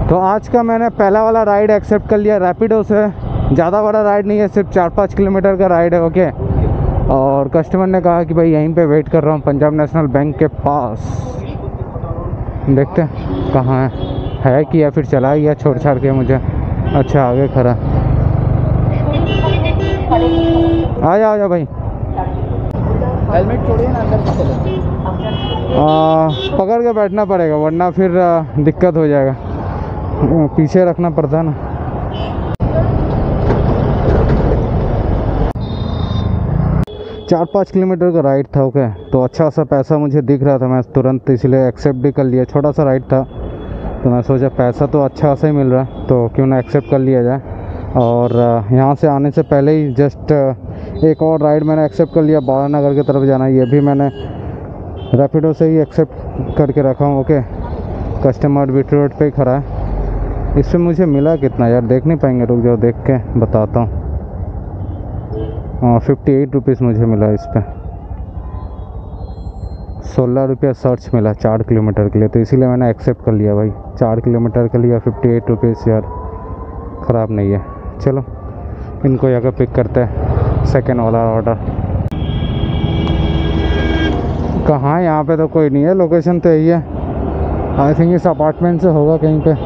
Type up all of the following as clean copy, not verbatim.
तो आज का मैंने पहला वाला राइड एक्सेप्ट कर लिया रैपिडो से। ज़्यादा बड़ा राइड नहीं है, सिर्फ 4-5 किलोमीटर का राइड है। ओके, और कस्टमर ने कहा कि भाई यहीं पे वेट कर रहा हूँ पंजाब नेशनल बैंक के पास। देखते हैं कहाँ है कि या फिर चला गया छोड़ छाड़ के मुझे। अच्छा आगे खड़ा, आ जाओ भाई। हेलमेट छोड़िए ना, अंदर चले। पकड़ के बैठना पड़ेगा वरना फिर दिक्कत हो जाएगा, पीछे रखना पड़ता है ना। चार 5 किलोमीटर का राइड था। ओके, तो अच्छा सा पैसा मुझे दिख रहा था, मैं तुरंत इसलिए एक्सेप्ट भी कर लिया। छोटा सा राइड था तो मैं सोचा पैसा तो अच्छा सा ही मिल रहा है तो क्यों ना एक्सेप्ट कर लिया जाए। और यहाँ से आने से पहले ही जस्ट एक और राइड मैंने एक्सेप्ट कर लिया, बालानगर की तरफ जाना। ये भी मैंने रैपिडो से ही एक्सेप्ट करके रखा हूँ। ओके, कस्टमर बीट रोड पे ही खड़ा है। इससे मुझे मिला कितना यार, देख नहीं पाएंगे, रुक जाओ देख के बताता हूँ। 58 रुपीज़ मुझे मिला इस पर। 16 रुपया सर्च मिला 4 किलोमीटर के लिए, तो इसीलिए मैंने एक्सेप्ट कर लिया भाई। 4 किलोमीटर के लिए 58 रुपीज़ यार, ख़राब नहीं है। चलो इनको यहाँ पिक करते हैं, सेकेंड वाला ऑर्डर। कहाँ, यहाँ पे तो कोई नहीं है, लोकेशन तो यही है। आई थिंक इस अपार्टमेंट से होगा कहीं पे।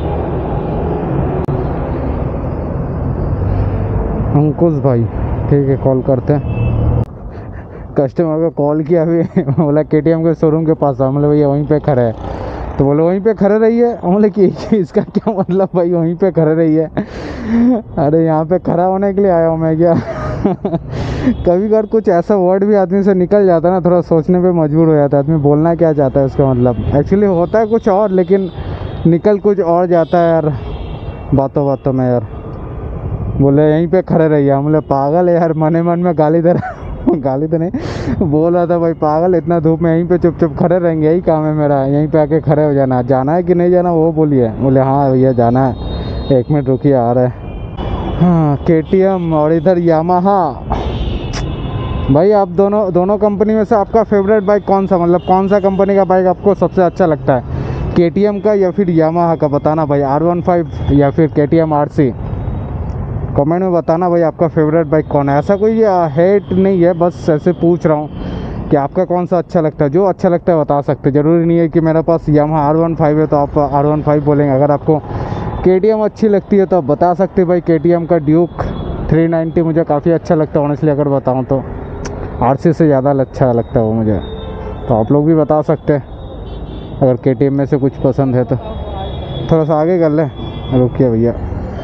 अंकुश भाई, ठीक है कॉल करते हैं। कस्टमर को कॉल किया अभी, बोला KTM के शोरूम के पास। मतलब भैया वहीं पे खड़े है, तो बोले वहीं पे खड़े रहिए। बोले कि इसका क्या मतलब भाई, वहीं पे खड़े रहिए। अरे यहाँ पे खड़ा होने के लिए आया हूँ मैं क्या। कभी कभार कुछ ऐसा वर्ड भी आदमी से निकल जाता है ना, थोड़ा सोचने पे मजबूर हो जाता है आदमी, बोलना क्या चाहता है उसका मतलब। एक्चुअली होता है कुछ और लेकिन निकल कुछ और जाता है यार बातों बातों में यार। बोले यहीं पे खड़े रहिए। बोले पागल है यार, मने मन में गाली दे रहा। गाली तो नहीं, बोल रहा था भाई पागल, इतना धूप में यहीं पे चुप खड़े रहेंगे, यही काम है मेरा, यहीं पे आके खड़े हो जाना। जाना है कि नहीं जाना वो बोलिए। बोले हाँ भैया जाना है, 1 मिनट रुकिए आ रहा है। हाँ KTM और इधर यामाहा। भाई आप दोनों कंपनी में से आपका फेवरेट बाइक कौन सा, मतलब कौन सा कंपनी का बाइक आपको सबसे अच्छा लगता है, KTM का या फिर यामाहा का? बताना भाई, R15 या फिर KTM RC। कमेंट में बताना भाई आपका फेवरेट बाइक कौन है। ऐसा कोई हेट नहीं है, बस ऐसे पूछ रहा हूँ कि आपका कौन सा अच्छा लगता है। जो अच्छा लगता है बता सकते, ज़रूरी नहीं है कि मेरे पास यामाहा R15 है तो आप R15 बोलेंगे। अगर आपको KTM अच्छी लगती है तो आप बता सकते भाई। KTM का ड्यूक 390 मुझे काफ़ी अच्छा लगता है ऑनेस्टली, अगर बताऊँ तो RC से ज़्यादा अच्छा लगता है वो मुझे। तो आप लोग भी बता सकते हैं अगर KTM में से कुछ पसंद है तो। थोड़ा सा आगे कर ले, रुकिए भैया।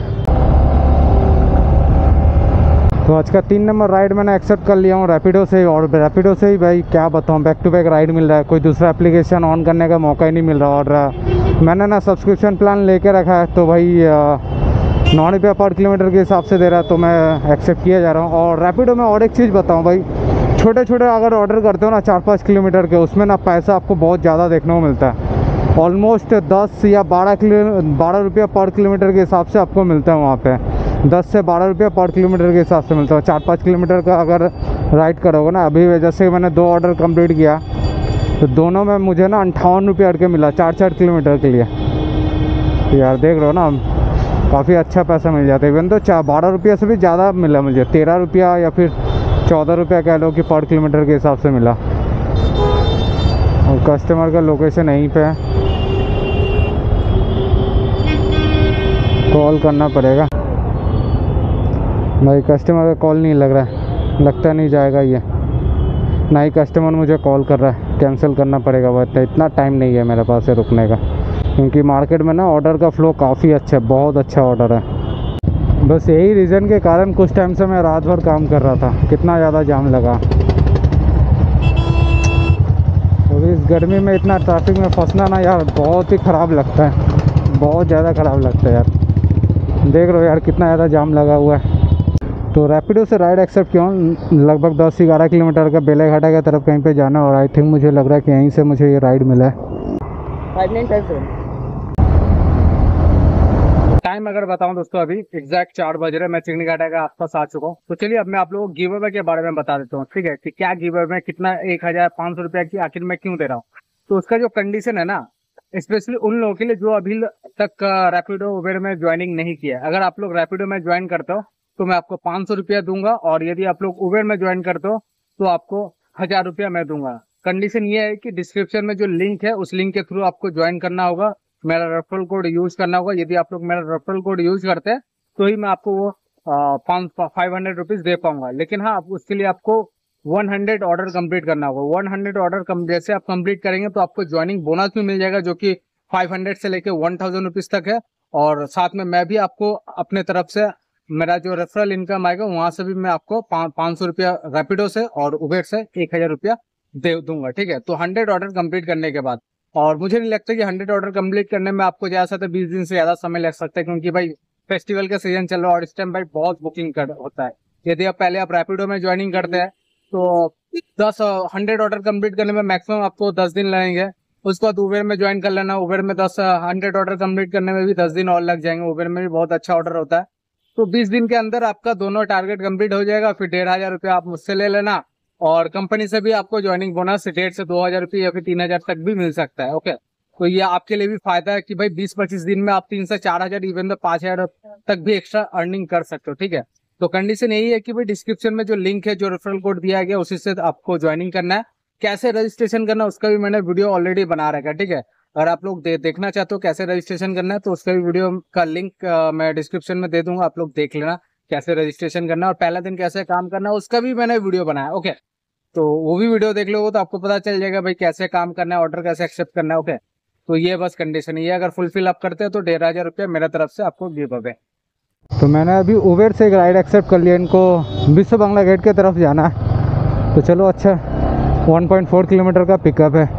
तो आज का 3 नंबर राइड मैंने एक्सेप्ट कर लिया हूँ रैपिडो से। और रैपिडो से ही भाई क्या बताऊँ, बैक टू बैक राइड मिल रहा है, कोई दूसरा एप्लीकेशन ऑन करने का मौका ही नहीं मिल रहा। और मैंने ना सब्सक्रिप्शन प्लान लेके रखा है तो भाई 9 रुपये पर किलोमीटर के हिसाब से दे रहा है, तो मैं एक्सेप्ट किया जा रहा हूँ। और रैपिडो में और एक चीज़ बताऊँ भाई, छोटे छोटे अगर ऑर्डर करते हो ना 4-5 किलोमीटर के, उसमें ना पैसा आपको बहुत ज़्यादा देखने को मिलता है। ऑलमोस्ट 10 या 12 रुपये पर किलोमीटर के हिसाब से आपको मिलता है वहाँ पे। 10 से 12 रुपये पर किलोमीटर के हिसाब से मिलता है। 4-5 किलोमीटर का अगर राइड करोगे ना, अभी जैसे मैंने 2 ऑर्डर कंप्लीट किया तो दोनों में मुझे ना 58 रुपये अड़ के मिला 4-4 किलोमीटर के लिए। तो यार देख रहे हो ना, काफ़ी अच्छा पैसा मिल जाता है। इवन तो 12 रुपये से भी ज़्यादा मिला मुझे, 13 रुपया या फिर 14 रुपया कह लो कि पर किलोमीटर के हिसाब से मिला। और कस्टमर का लोकेशन यहीं पे है, कॉल करना पड़ेगा भाई। कस्टमर का कॉल नहीं लग रहा है, लगता नहीं जाएगा ये, ना ही कस्टमर मुझे कॉल कर रहा है। कैंसिल करना पड़ेगा, बट इतना टाइम नहीं है मेरे पास है रुकने का, क्योंकि मार्केट में ना ऑर्डर का फ़्लो काफ़ी अच्छा है, बहुत अच्छा ऑर्डर है। बस यही रीज़न के कारण कुछ टाइम से मैं रात भर काम कर रहा था, कितना ज़्यादा जाम लगा। तो इस गर्मी में इतना ट्रैफिक में फंसना ना यार बहुत ही ख़राब लगता है, बहुत ज़्यादा ख़राब लगता है यार। देख रहे हो यार कितना ज़्यादा जाम लगा हुआ है। तो रैपिडो से राइड एक्सेप्ट किया हूँ। लगभग 10-11 किलोमीटर का बेलेघाटा की तरफ कहीं पे जाना, और आई थिंक मुझे लग रहा है कि यहीं से मुझे ये राइड मिला है। 5957 टाइम अगर बताऊं दोस्तों, अभी एग्जैक्ट 4 बज रहे हैं। मैं चिकनी घाटा के आसपास आ चुका हूँ। तो चलिए अब मैं आप लोगों को गिव अवे के बारे में बता देता हूँ, ठीक है, कि क्या गिव अवे में कितना 1500 रुपया की आखिर में क्यों दे रहा हूँ। तो उसका जो कंडीशन है ना, स्पेशली उन लोगों के लिए जो अभी तक रैपिडो उबेर में ज्वाइनिंग नहीं किया है। अगर आप लोग रैपिडो में ज्वाइन करते हो तो मैं आपको 500 रुपया दूंगा, और यदि आप लोग उबेर में ज्वाइन करते हो तो आपको 1000 रुपया मैं दूंगा। कंडीशन ये है कि डिस्क्रिप्शन में जो लिंक है उस लिंक के थ्रू आपको ज्वाइन करना होगा, मेरा रेफरल कोड यूज करना होगा। यदि आप लोग मेरा रेफरल कोड यूज करते हैं तो ही मैं आपको वो 500 रुपीज दे पाऊंगा। लेकिन हाँ, उसके लिए आपको 100 ऑर्डर कंप्लीट करना होगा। 100 ऑर्डर जैसे आप कंप्लीट करेंगे तो आपको ज्वाइनिंग बोनस भी मिल जाएगा, जो कि 500 से लेके 1000 रुपीज तक है। और साथ में मैं भी आपको अपने तरफ से मेरा जो रेफरल इनकम आएगा वहां से भी मैं आपको 500 रुपया रैपिडो से और उबेर से 1000 रुपया दे दूंगा। ठीक है, तो 100 ऑर्डर कंप्लीट करने के बाद, और मुझे नहीं लगता कि 100 ऑर्डर कंप्लीट करने में आपको ज्यादा से 20 दिन से ज्यादा समय लग सकता है, क्योंकि भाई फेस्टिवल का सीजन चल रहा है और इस टाइम भाई बहुत बुकिंग होता है। यदि आप पहले आप रैपिडो में ज्वाइनिंग करते हैं तो 100 ऑर्डर कंप्लीट करने में मैक्सिमम आपको 10 दिन लगेंगे। उसके बाद उबेर में ज्वाइन कर लेना। उबेर में 100 ऑर्डर कंप्लीट करने में भी 10 दिन और लग जाएंगे। उबेर में भी बहुत अच्छा ऑर्डर होता है। तो 20 दिन के अंदर आपका दोनों टारगेट कंप्लीट हो जाएगा। फिर 1500 रुपया आप मुझसे ले लेना, और कंपनी से भी आपको ज्वाइनिंग बोनस 1.5 से 2000 रुपये या फिर 3000 तक भी मिल सकता है। ओके, तो ये आपके लिए भी फायदा है कि भाई 20-25 दिन में आप 3 से 4000 इवन तो 5000 तक भी एक्स्ट्रा अर्निंग कर सकते हो। ठीक है, तो कंडीशन यही है कि भाई डिस्क्रिप्शन में जो लिंक है, जो रेफरल कोड दिया गया, उसी से आपको ज्वाइनिंग करना है। कैसे रजिस्ट्रेशन करना है उसका भी मैंने वीडियो ऑलरेडी बना रखा है। ठीक है, अगर आप लोग देखना चाहते हो कैसे रजिस्ट्रेशन करना है तो उसका भी वीडियो का लिंक मैं डिस्क्रिप्शन में दे दूंगा, आप लोग देख लेना कैसे रजिस्ट्रेशन करना है, और पहला दिन कैसे काम करना है उसका भी मैंने वीडियो बनाया। ओके, तो वो भी वीडियो देख लोगे तो आपको पता चल जाएगा भाई कैसे काम करना है, ऑर्डर कैसे एक्सेप्ट करना है। ओके, तो ये बस कंडीशन है, ये अगर फुलफिल आप करते हो तो 1500 रुपया मेरा तरफ से आपको गिव अवे। तो मैंने अभी उबेर से एक राइड एक्सेप्ट कर लिया, इनको विश्व बांग्ला गेट की तरफ जाना है। तो चलो, अच्छा 1.4 किलोमीटर का पिकअप है।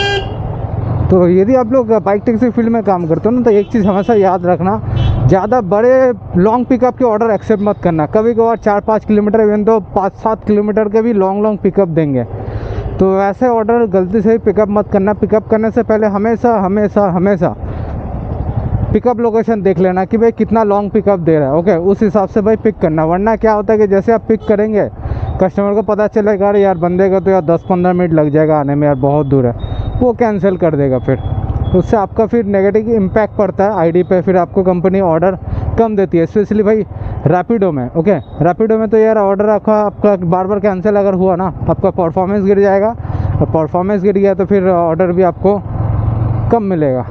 तो यदि आप लोग बाइक टैक्सी फील्ड में काम करते हो ना, तो एक चीज़ हमेशा याद रखना, ज़्यादा बड़े लॉन्ग पिकअप के ऑर्डर एक्सेप्ट मत करना। कभी कभार 4-5 किलोमीटर, इवन तो 5-7 किलोमीटर के भी लॉन्ग पिकअप देंगे, तो ऐसे ऑर्डर गलती से ही पिकअप मत करना। पिकअप करने से पहले हमेशा हमेशा हमेशा पिकअप लोकेशन देख लेना कि भाई कितना लॉन्ग पिकअप दे रहा है। ओके, उस हिसाब से भाई पिक करना, वरना क्या होता है कि जैसे आप पिक करेंगे कस्टमर को पता चलेगा अरे यार बंदे का तो यार 10-15 मिनट लग जाएगा आने में, यार बहुत दूर है, वो कैंसिल कर देगा। फिर उससे आपका फिर नेगेटिव इम्पैक्ट पड़ता है आईडी पे, फिर आपको कंपनी ऑर्डर कम देती है, स्पेशली भाई रैपिडो में। ओके, रैपिडो में तो यार ऑर्डर आपका बार बार कैंसिल अगर हुआ ना, आपका परफॉर्मेंस गिर जाएगा, और परफॉर्मेंस गिर गया तो फिर ऑर्डर भी आपको कम मिलेगा।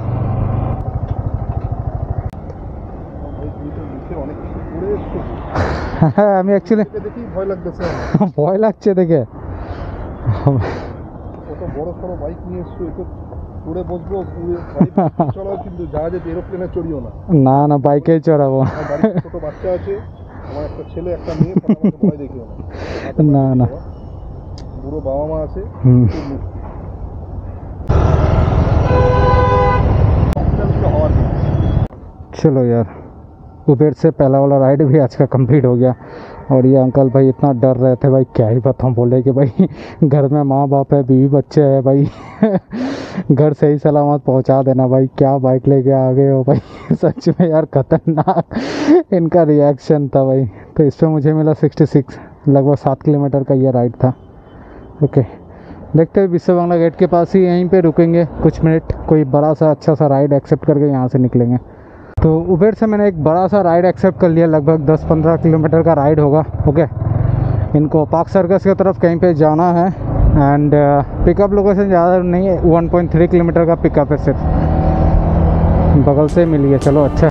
আমি অ্যাকচুয়ালি দেখি ভয় লাগতেছে, ভয় লাগছে দেখে। কত বড় সড়ো বাইক নিয়ে এসছো, এতো উড়ে বসবো, উড়ে চড়াও, কিন্তু জাহাজে এরোপ্লেনে চড়িও না। না না, বাইকেই চড়াবো। বাড়িতে ছোট বাচ্চা আছে, আমার একটা ছেলে একটা মেয়ে, আমাকে ভয় দেখিও না। না না, বুড়ো বাবা মা আছে। चलो यार, उबेर से पहला वाला राइड भी आज का कंप्लीट हो गया। और ये अंकल भाई इतना डर रहे थे भाई, क्या ही बताऊँ, बोले कि भाई घर में माँ बाप है, बीवी बच्चे है भाई, घर सही सलामत पहुंचा देना भाई, क्या बाइक लेके आ गए हो भाई। सच में यार खतरनाक इनका रिएक्शन था भाई। तो इस पर मुझे मिला 66, लगभग 7 किलोमीटर का ये राइड था। ओके, देखते हैं विश्व बांग्ला गेट के पास ही यहीं पे रुकेंगे कुछ मिनट, कोई बड़ा सा अच्छा सा राइड एक्सेप्ट करके यहाँ से निकलेंगे। तो उबेर से मैंने एक बड़ा सा राइड एक्सेप्ट कर लिया, लगभग 10-15 किलोमीटर का राइड होगा। ओके, इनको पार्क सर्कस की तरफ कहीं पे जाना है, एंड पिकअप लोकेशन ज़्यादा नहीं है, 1.3 किलोमीटर का पिकअप है, सिर्फ बगल से मिल गया। चलो अच्छा।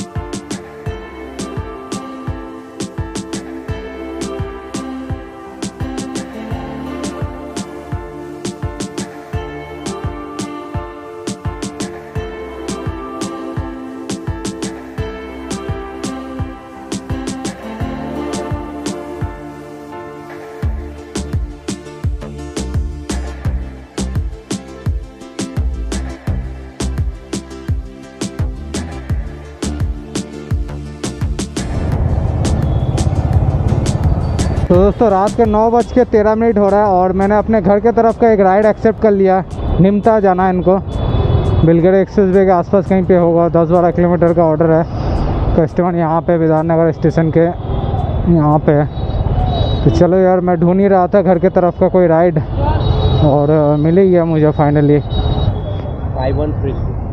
तो दोस्तों रात के 9:13 हो रहा है और मैंने अपने घर के तरफ का एक राइड एक्सेप्ट कर लिया। निमता जाना है इनको, बिलगढ़ एक्सप्रेस वे के आसपास कहीं पे होगा, 10-12 किलोमीटर का ऑर्डर है। कस्टमर यहाँ पे विधाननगर स्टेशन के यहाँ पे है। तो चलो यार, मैं ढूंढ ही रहा था घर के तरफ का कोई राइड और मिल ही गया मुझे फाइनली। 5132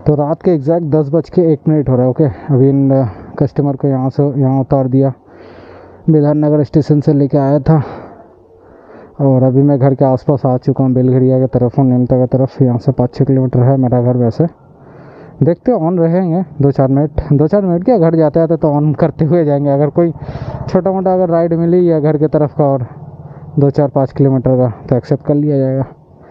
तो रात के एग्जैक्ट 10:01 हो रहा है। ओके, अभी इन कस्टमर को यहाँ से यहाँ उतार दिया, विधाननगर स्टेशन से लेके आया था, और अभी मैं घर के आसपास आ चुका हूँ, बेलघरिया की तरफ हूँ, नीमता की तरफ। यहाँ से 5-6 किलोमीटर है मेरा घर। वैसे देखते ऑन रहेंगे 2-4 मिनट क्या, घर जाते आते तो ऑन करते हुए जाएंगे। अगर कोई छोटा मोटा अगर राइड मिली या घर की तरफ का और 2-4-5 किलोमीटर का तो एक्सेप्ट कर लिया जाएगा,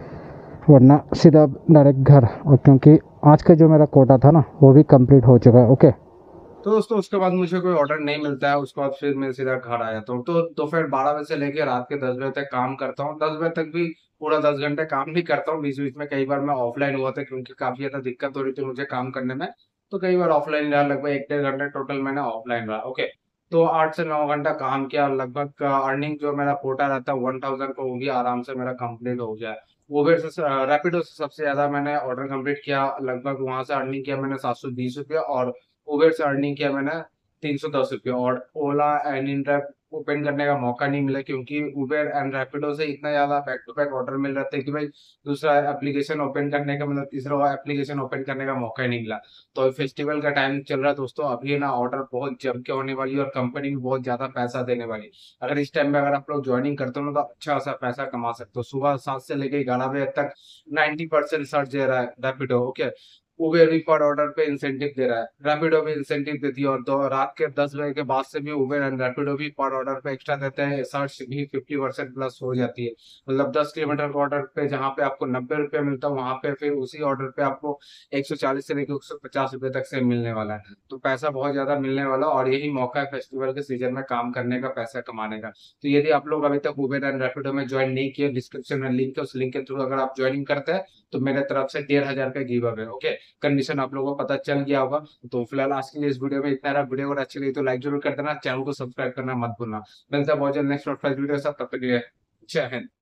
वरना सीधा डायरेक्ट घर। और क्योंकि आज का जो मेरा कोटा था ना वो भी कंप्लीट हो चुका है। ओके, तो दोस्तों उसके बाद मुझे कोई ऑर्डर नहीं मिलता है, उसके बाद फिर मैं सीधा घर आ जाता हूँ। तो दोपहर 12 बजे से लेकर रात के 10 बजे तक काम करता हूँ। 10 बजे तक भी पूरा 10 घंटे काम नहीं करता हूँ, बीच बीच में कई बार मैं ऑफलाइन हुआ था क्योंकि काफी ज्यादा दिक्कत हो रही थी मुझे काम करने में। तो कई बार ऑफलाइन रहा, लगभग 1-1.5 घंटे टोटल मैंने ऑफलाइन रहा। ओके, तो 8 से 9 घंटा काम किया, लगभग अर्निंग जो मेरा कोटा रहता है 1000 को, वो भी आराम से मेरा कंप्लीट हो जाए। उबेर से रैपिडो से सबसे ज्यादा मैंने ऑर्डर कंप्लीट किया, लगभग वहां से अर्निंग किया मैंने 720 रुपया, और उबेर से अर्निंग किया मैंने 310 रुपया। और ओला एंड इनड्राइव ओपन करने का मौका नहीं मिला क्योंकि उबेर एंड रैपिडो से इतना ज्यादा बैक टू बैक ऑर्डर मिल रहे थे कि भाई दूसरा एप्लीकेशन ओपन करने का, मतलब तीसरा एप्लीकेशन ओपन करने का मौका ही नहीं मिला। तो फेस्टिवल का टाइम चल रहा है दोस्तों, अभी ना ऑर्डर बहुत जम के होने वाली है और कंपनी भी बहुत ज्यादा पैसा देने वाली। अगर इस टाइम में अगर आप लोग ज्वाइनिंग करते हो ना तो अच्छा खासा पैसा कमा सकते हो। सुबह 7 से लेकर 11 बजे तक 90% सर्च दे रहा है रैपिडो। ओके, उबेर भी पर ऑर्डर पे इंसेंटिव दे रहा है, रैपिडो भी इंसेंटिव देती है, और रात के 10 बजे के बाद से भी उबेर एंड रैपिडो भी पर ऑर्डर पे एक्स्ट्रा देते हैं। सर्च भी 50% प्लस हो जाती है, मतलब 10 किलोमीटर के ऑर्डर पे जहाँ पे आपको 90 रुपये मिलता है, वहां पे फिर उसी ऑर्डर पे आपको 140 से लेकर 150 रुपये तक से मिलने वाला है। तो पैसा बहुत ज्यादा मिलने वाला, और यही मौका है फेस्टिवल के सीजन में काम करने का, पैसा कमाने का। तो यदि आप लोग अभी तक उबेर एंड रैपिडो में ज्वाइन नहीं किए, डिस्क्रिप्शन में लिंक है, उस लिंक के थ्रू अगर आप ज्वाइनिंग करते हैं तो मेरे तरफ से 1500 का गिव अवे। ओके, कंडीशन आप लोगों को पता चल गया होगा। तो फिलहाल आज के लिए इस वीडियो में इतना रहा। वीडियो अगर अच्छी लगी तो लाइक जरूर कर देना, चैनल को सब्सक्राइब करना मत भूलना। मिलता है बहुत जल्द नेक्स्ट वीडियो के साथ, तब तक के लिए जय हिंद।